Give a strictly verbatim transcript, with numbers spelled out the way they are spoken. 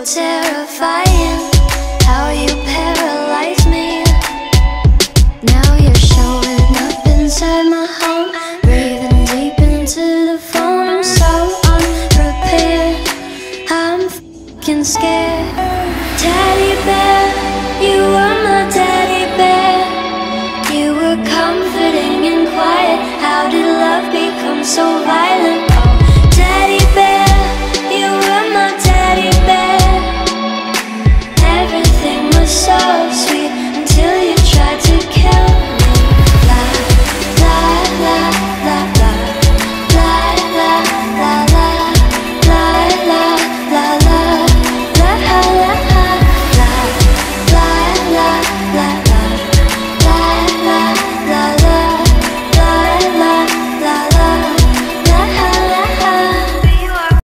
terrifying, how you paralyze me. Now you're showing up inside my home, breathing deep into the phone. I'm so unprepared, I'm f***ing scared. Teddy bear, you were my teddy bear. You were comforting and quiet. How did love become so violent?